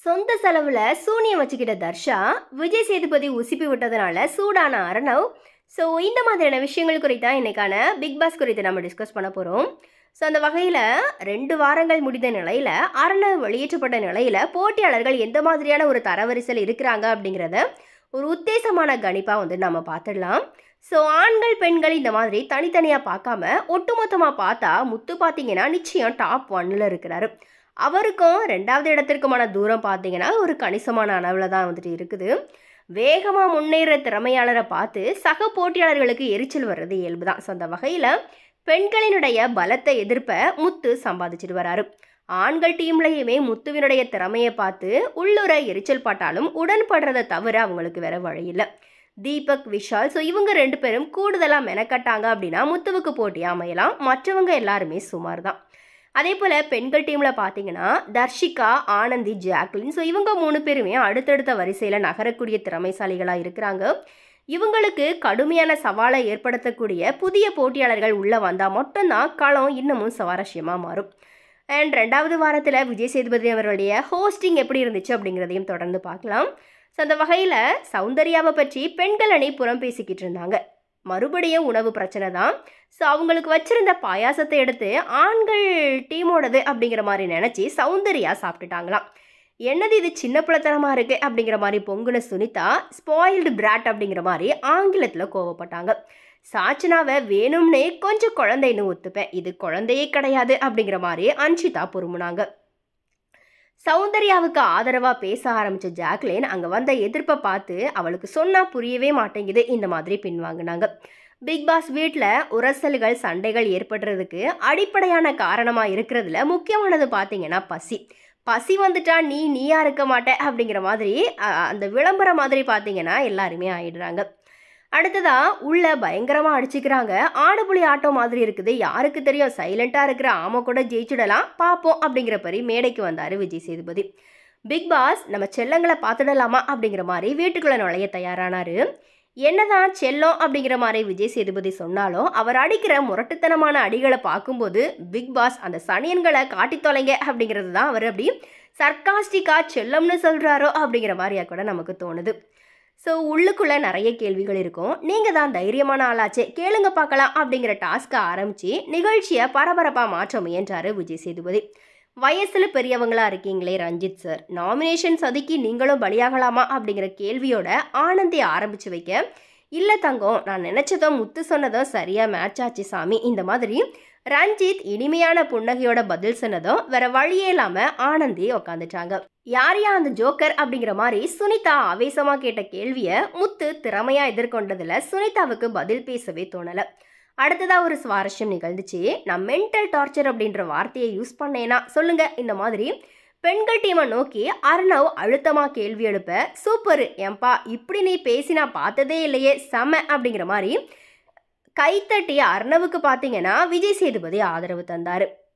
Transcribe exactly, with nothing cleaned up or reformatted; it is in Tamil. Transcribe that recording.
சொந்த செலவுல சூனியம் வச்சுக்கிட்ட தர்ஷா விஜய் சேதுபதி உசுப்பி விட்டதுனால சூடான அர்ணவ். ஸோ இந்த மாதிரியான விஷயங்கள் குறித்தா இன்னைக்கான பிக் பாஸ் குறித்து நம்ம டிஸ்கஸ் பண்ண போகிறோம். ஸோ அந்த வகையில் ரெண்டு வாரங்கள் முடிந்த நிலையில் அர்ணவ் வெளியேற்றப்பட்ட நிலையில் போட்டியாளர்கள் எந்த மாதிரியான ஒரு தரவரிசையில் இருக்கிறாங்க அப்படிங்கிறத ஒரு உத்தேசமான கணிப்பாக வந்து நம்ம பார்த்துடலாம். ஸோ ஆண்கள் பெண்கள் இந்த மாதிரி தனித்தனியாக பார்க்காம ஒட்டுமொத்தமாக பார்த்தா முத்து பார்த்தீங்கன்னா நிச்சயம் டாப் ஒன்னில் இருக்கிறாரு. அவருக்கும் ரெண்டாவது இடத்திற்குமான தூரம் பார்த்தீங்கன்னா ஒரு கணிசமான அளவில் தான் வந்துட்டு இருக்குது. வேகமாக முன்னேற திறமையாளரை பார்த்து சக போட்டியாளர்களுக்கு எரிச்சல் வர்றது இயல்பு தான். ஸோ அந்த வகையில் பெண்களினுடைய பலத்தை எதிர்ப்பை முத்து சம்பாதிச்சுட்டு வராரு. ஆண்கள் டீம்லையுமே முத்துவினுடைய திறமையை பார்த்து உள்ளுர எரிச்சல் பட்டாலும் உடன்படுறதை தவிர அவங்களுக்கு வேற வழி இல்லை. தீபக், விஷால், ஸோ இவங்க ரெண்டு பேரும் கூடுதலாக மெனக்கட்டாங்க அப்படின்னா முத்துவுக்கு போட்டியாக அமையலாம். மற்றவங்க எல்லாருமே சுமார் தான். அதே போல் பெண்கள் டீமில் பார்த்தீங்கன்னா தர்ஷிகா, ஆனந்தி, ஜாக்லின், ஸோ இவங்க மூணு பேருமே அடுத்தடுத்த வரிசையில் நகரக்கூடிய திறமைசாலிகளாக இருக்கிறாங்க. இவங்களுக்கு கடுமையான சவாலை ஏற்படுத்தக்கூடிய புதிய போட்டியாளர்கள் உள்ளே வந்தால் மட்டும்தான் களம் இன்னமும் சுவாரஸ்யமாக மாறும். அண்ட் ரெண்டாவது வாரத்தில் விஜய் சேதுபதி அவர்களுடைய ஹோஸ்டிங் எப்படி இருந்துச்சு அப்படிங்கிறதையும் தொடர்ந்து பார்க்கலாம். ஸோ அந்த வகையில் சௌந்தர்யாவை பற்றி பெண்கள் அணி புறம் பேசிக்கிட்டு இருந்தாங்க. மறுபடியும் உணவு பிரச்சனை தான். ஸோ அவங்களுக்கு வச்சுருந்த பாயாசத்தை எடுத்து ஆண்கள் டீமோடது அப்படிங்கிற மாதிரி நினச்சி சௌந்தர்யா சாப்பிட்டுட்டாங்களாம். என்னது இது சின்ன பிள்ளைத்தனமாக இருக்குது அப்படிங்கிற மாதிரி பொங்குன சுனிதா ஸ்பாயில்டு பிராட் அப்படிங்கிற மாதிரி ஆங்கிலத்தில் கோவப்பட்டாங்க. சாச்சனாவை வேணும்னே கொஞ்சம் குழந்தைன்னு ஒத்துப்பேன், இது குழந்தையே கிடையாது அப்படிங்கிற மாதிரி அன்ஷிதா பொறுமுனாங்க. சௌந்தர்யாவுக்கு ஆதரவாக பேச ஆரம்பித்த ஜாக்லின் அங்கே வந்த எதிர்ப்பை பார்த்து அவளுக்கு சொன்னால் புரியவே மாட்டேங்குது இந்த மாதிரி பின்வாங்கினாங்க. பிக் பாஸ் வீட்டில் உரசல்கள், சண்டைகள் ஏற்படுறதுக்கு அடிப்படையான காரணமாக இருக்கிறதுல முக்கியமானது பார்த்தீங்கன்னா பசி. பசி வந்துட்டா நீ நீயா இருக்க மாட்ட அப்படிங்கிற மாதிரி அந்த விளம்பரம் மாதிரி பார்த்தீங்கன்னா எல்லாருமே ஆயிடுறாங்க. அடுத்ததா உள்ள பயங்கரமாக அடிச்சுக்கிறாங்க. ஆடுபுலி ஆட்டம் மாதிரி இருக்குது, யாருக்கு தெரியும், சைலண்ட்டாக இருக்கிற ஆமை கூட ஜெயிச்சுடலாம், பார்ப்போம் அப்படிங்கிற மாதிரி மேடைக்கு வந்தார் விஜய் சேதுபதி. பிக் பாஸ் நம்ம செல்லங்களை பார்த்துடலாமா அப்படிங்கிற மாதிரி வீட்டுக்குள்ளே நுழைய தயாரானார். என்னதான் செல்லம் அப்படிங்கிற மாதிரி விஜய் சேதுபதி சொன்னாலும் அவர் அடிக்கிற முரட்டுத்தனமான அடிகளை பார்க்கும்போது பிக் பாஸ் அந்த சனியன்களை காட்டி தொலைங்க அப்படிங்கிறது தான் அவர் அப்படி சர்க்காஸ்டிக்காக செல்லம்னு சொல்கிறாரோ அப்படிங்கிற மாதிரியா கூட நமக்கு தோணுது. ஸோ உள்ளுக்குள்ளே நிறைய கேள்விகள் இருக்கும். நீங்கள் தான் தைரியமான ஆளாச்சே, கேளுங்க பார்க்கலாம் அப்படிங்கிற டாஸ்க்கை ஆரம்பித்து நிகழ்ச்சியை பரபரப்பாக மாற்ற முயன்றார் விஜய் சேதுபதி. வயசில் பெரியவங்களா இருக்கீங்களே ரஞ்சித் சார், நாமினேஷன் சதிக்கு நீங்களும் பலியாகலாமா அப்படிங்கிற கேள்வியோட ஆனந்தி ஆரம்பித்து வைக்க, இல்லை தங்கம், நான் நினச்சதோ முத்து சொன்னதோ சரியாக மேட்ச் ஆச்சு சாமி, இந்த மாதிரி ரஞ்சித் இனிமையான புன்னகையோட பதில் சொன்னதும் வேற வழியே இல்லாமல் ஆனந்தி உக்காந்துட்டாங்க. யார் யா அந்த ஜோக்கர் அப்படிங்கிற மாதிரி சுனிதா ஆவேசமாக கேட்ட கேள்வியை முத்து திறமையாக எதிர்கொண்டதில் சுனிதாவுக்கு பதில் பேசவே தோணலை. அடுத்ததாக ஒரு சுவாரஸ்யம் நிகழ்ந்துச்சு. நான் மென்டல் டார்ச்சர் அப்படின்ற வார்த்தையை யூஸ் பண்ணேன்னா சொல்லுங்க, இந்த மாதிரி பெண்கள் டீமை நோக்கி அர்ணவ் அழுத்தமாக கேள்வி எழுப்ப, சூப்பரு ஏன்பா இப்படி நீ பேசி நான் பார்த்ததே இல்லையே, செம அப்படிங்கிற மாதிரி கைத்தட்டி அர்ணவுக்கு பார்த்தீங்கன்னா விஜய் சேதுபதி ஆதரவு தந்தார்.